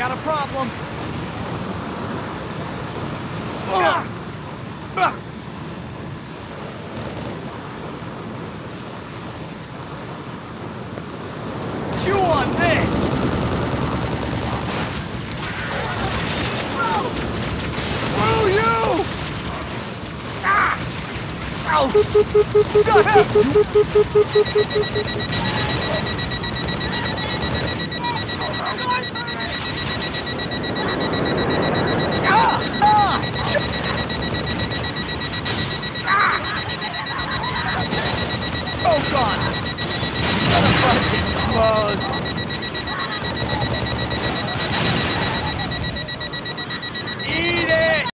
got a problem. Chew on this! Screw you! Ah! Ow! Shut up!